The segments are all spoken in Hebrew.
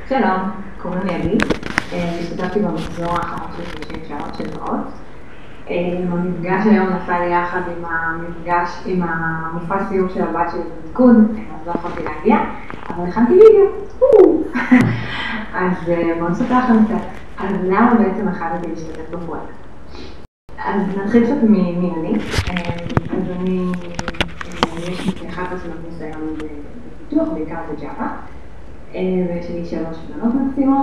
שלום, קוראים לי עדי, השתתפתי במחזור האחרון של 30 שעות של באות. המפגש היום נפל לי יחד עם המפגש עם המופע סיום של הבת שלי במתקוד, אז לא יכולתי להגיע, אבל הכנתי וידאו. אז בואו נספר לכם קצת, אז למה בעצם החלטתי להשתתף בפרויקט? אז נתחיל קצת מי אני. אז יש לי 11 שנות ניסיון בפיתוח, בעיקר בג'אווה. ויש לי 3 בנות מקסימות,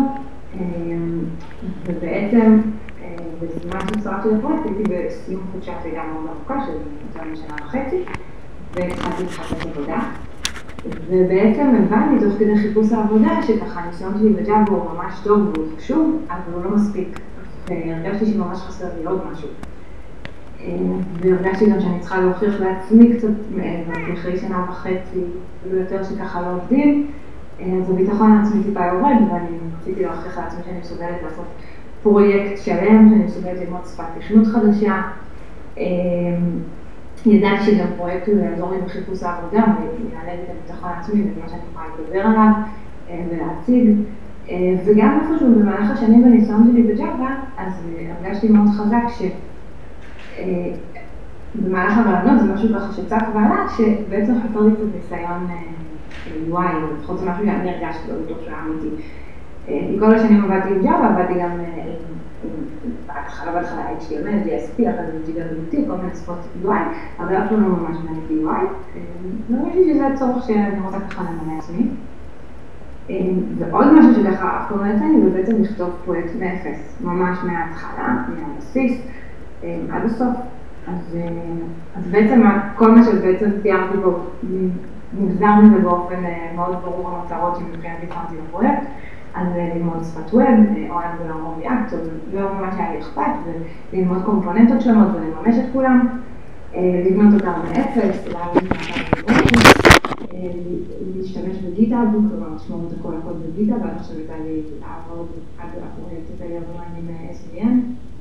ובעצם בזמן שהצטרפתי לפרויקט הייתי בסיום חודשת לידה מאוד ארוכה של יותר משנה וחצי, והתחלתי לחפש עבודה. ובעצם הבנתי תוך כדי חיפוש העבודה שככה הניסיון שלי בג'אווה הוא ממש טוב והוא חשוב, אבל הוא לא מספיק. והרגשתי שממש חסר לי עוד משהו. והרגשתי גם שאני צריכה להוכיח לעצמי קצת מעבר, אחרי שנה וחצי, אפילו יותר שככה לא עובדים. אז הביטחון העצמי טיפה יורד, ואני רציתי להוכיח לעצמי שאני מסוגלת לעשות פרויקט שלם, שאני מסוגלת ללמוד שפת תכנות חדשה. ידעתי שגם פרויקט הוא יעזור לי בחיפוש העבודה, ויעלה לי את הביטחון העצמי ומה שאני יכולה לדבר עליו ולהציג. וגם איפשהו במהלך השנים בניסיון שלי בג'אווה, אז הרגשתי מאוד חזק שבמהלך הרעיונות זה משהו ככה שצף ועלה, שבעצם חסר לי קצת ניסיון UI, לפחות זה משהו שאני הרגשתי לא בטוח שהיה אמיתי. כי כל השנים עבדתי עם ג'אווה, עבדתי גם בהתחלה HTML, JSP, אחרי זה GWT, כל מיני שפות UI, אבל אף לא ממש מעניתי UI. והרגשתי שזה הצורך שאני רוצה ככה למלא עצמי. ועוד משהו שככה אף פעם לא יצא לי, זה בעצם לכתוב פרויקט מאפס, ממש מההתחלה, מהבסיס, עד הסוף. אז בעצם כל מה שבעצם תיארתי בו, מוגזר מזה באופן מאוד ברור המטרות שמבחינתי שמתי בפרויקט, אז ללמוד שפת ווב, או אנגולר או ריאקט, לא ממש היה לי אכפת, וללמוד קומפוננטות שונות ולממש את כולם, לבנות אותם מאפס, להשתמש בגיטהאב, כלומר לשמור את הכל הקוד בגיטהאב, ועד עכשיו הייתה לי לעבוד עד הפרויקט הזה יעבור עם SVN.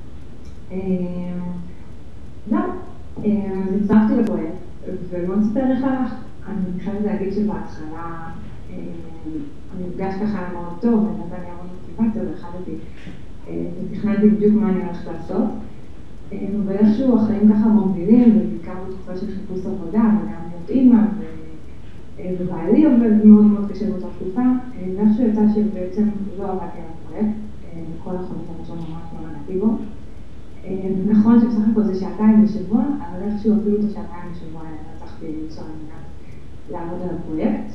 זהו, אז הצטרפתי לפרויקט, ומאוד ספר איך הלך. אני חייבת להגיד שבהתחלה המפגש ככה היה מאוד טוב, ונתן לי המון מוטיבציה, והחלטתי ותכננתי בדיוק מה אני הולכת לעשות. ואיכשהו החיים ככה מובילים, ובעיקר בתקופה של חיפוש עבודה, וגם להיות אימא, ובעלי עובד מאוד מאוד קשה באותה תקופה, ואיכשהו יצא שבעצם לא עבדתי על הפרויקט, וכל החודש הראשון ממש לא נגעתי בו. נכון שבסך הכל זה 2 שעתיים בשבוע, אבל איכשהו אפילו את 2 שעתיים בשבוע רצחתי למצוא על מנת לעבוד על הפרויקט.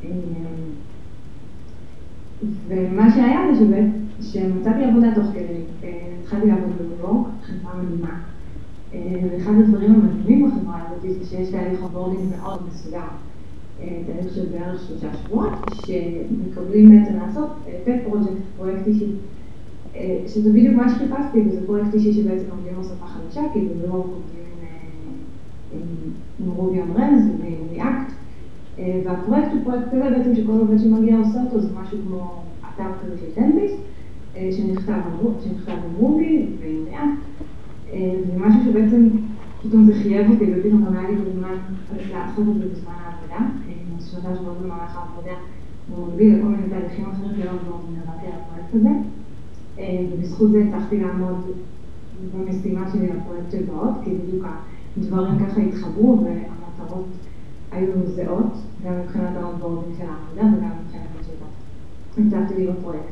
ומה שהיה זה שמצאתי עבודה תוך כדי, התחלתי לעבוד בניו-יורק, חברה מדהימה. ואחד הדברים המדהימים בחברה הזאת זה שיש תהליך אונבורדינג מאוד מסודר. תהליך של בערך 3 שבועות, שמקבלים בעצם לעשות פרויקט אישי. שזה בדיוק מה שחיפשתי, וזה פרויקט אישי שבעצם לומדים לו שפה חדשה, כי בניו-יורק עובדים עם רובי on Rails ועם ריאקט. והפרויקט הוא פרויקט כזה בעצם שכל עובד שמגיע עושה אותו, זה משהו כמו אתר כזה של טנביס, שנכתב עם רובי ועם ריאקט. זה משהו שבעצם פתאום זה חייב אותי, ופתאום גם היה לי בזמן לעשות את זה בזמן העבודה. אז 3 שבועות במהלך העבודה, הוא מביא לכל מיני תהליכים אחרים שלא עבוד ונרדתי על הפרויקט הזה. ובזכות זה הצלחתי לעמוד במשימה שלי לפרויקט של באות, כי בדיוק הדברים ככה התחברו והמטרות היו זהות, גם מבחינת האונבורדינג של העבודה וגם מבחינת השיטות. הצלחתי לי בפרויקט.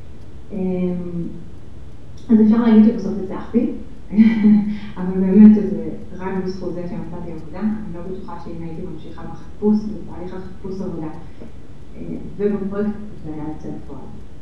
אז אפשר להגיד שבסוף הצלחתי, אבל באמת שזה רק בזכות זה שמצאתי עבודה. אני לא בטוחה שאם הייתי ממשיכה בחיפוש, בתהליך החיפוש עבודה, ובפרויקט זה היה יוצא לפועל.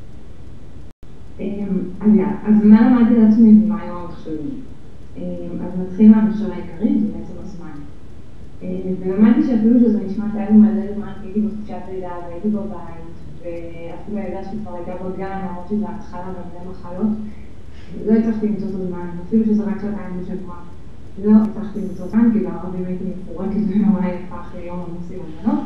אז מה למדתי לעצמי ומה היו המכשולים? אז נתחיל מהמכשול העיקרי, זה בעצם הזמן. ולמדתי שאפילו שזה נשמע תאי מלא זמן, הייתי בחופשת לידה והייתי בבית, ואפילו הילדה שלי כבר הייתה בגן, למרות שזה התחלה ומלא מחלות, לא הצלחתי למצוא את הזמן, אפילו שזה רק 2 בשבוע. לא הצלחתי למצוא זמן, כי בערבים הייתי מפורקת וממש יפה אחרי יום עמוס עם הבנות.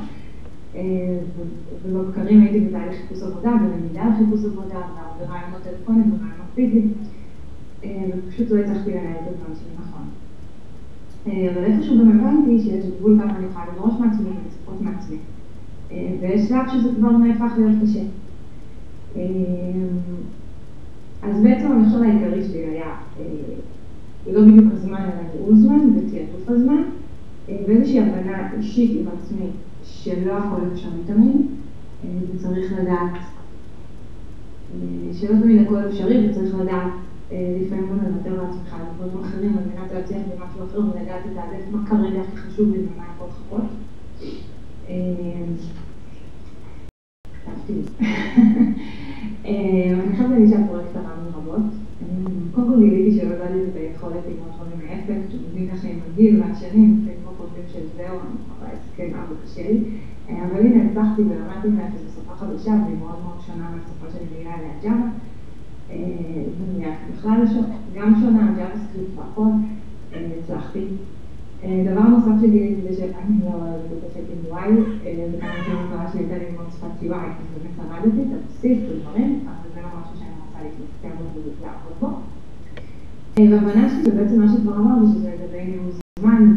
ובבקרים הייתי בתהליך חיפוש עבודה, ולמידה על חיפוש עבודה, ורעיונות טלפונים ורעיונות פיזיים, ופשוט לא הצלחתי לנהל את הזמן שלי נכון. אבל איפשהו גם הבנתי שיש גבול כמה אני יכולה לדרוש מעצמי ולצפות מעצמי. ויש שלב שזה כבר נהפך להיות קשה. אז בעצם המכשול העיקרי שלי היה לא בדיוק הזמן, אלא ניהול זמן ותעדוף הזמן, ואיזושהי הבנה אישית עם עצמי שלא הכל אפשרי תמיד, וצריך לדעת שלא תמיד הכל אפשרי, וצריך לדעת לפעמים גם לוותר לעצמך על דברים אחרים, על מנת להצליח במשהו אחר ולדעת לתעדף מה כרגע הכי חשוב לי ומה יכול לחכות. אני חושבת להגיד שהפרויקט תרם לי רבות. קודם כל גיליתי שלא ידעתי את היכולת לגמור דברים מאפס, שמבין ככה עם הגיל והשנים, לפעמים לא חושבים של זהו, אני יכולה להסכם אבו קשה לי. אבל הנה הצלחתי ולמדתי מאפס בשפה חדשה, והיא מאוד מאוד שונה מהשפה שאני מגיעה אליה ג'אווה. בכלל גם שונה, ג'אווה סקריפט והכל, הצלחתי. דבר נוסף שגיליתי זה שאני לא מתעסקת עם UI, וכמה שהמטרה שלי הייתה ללמוד שפת UI, אז באמת למדתי את הבסיס, את הדברים, אבל זה לא משהו שאני רוצה להתמקצע בו ולעבוד בו. והבנה שלי זה בעצם מה שכבר אמרתי, שזה לגבי ניהול זמן,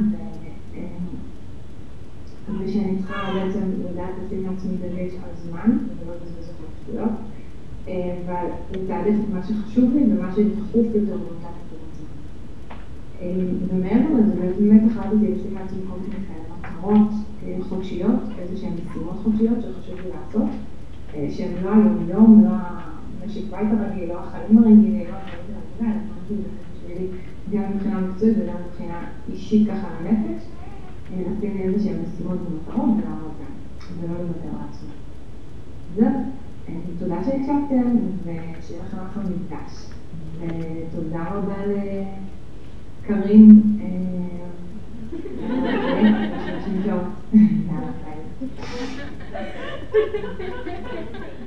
ושאני צריכה בעצם לדעת לשים לעצמי דגש על זמן, ולא לבזבז אותו שטויות, ולתעדף את מה שחשוב לי ומה שדחוף יותר באותה נקודת זמן. ומעבר לזה, באמת החלטתי לשים לעצמי כל מיני כאלה מטרות חודשיות, איזשהן משימות חודשיות שחשוב לי לעשות, שהן לא היום-יום, לא המשק בית הרגיל, לא החיים הרגילים, לא החיים הרגילה, אלא משהו בשבילי גם מבחינה מקצועית וגם מבחינה אישית ככה לנפש, לשים לי איזשהן משימות ומטרות ולעמוד גם, ולא לוותר לעצמי. זהו, תודה שהקשבתם ושיהיה לכם אחלה מפגש. ותודה רבה קרין, יאללה, ביי.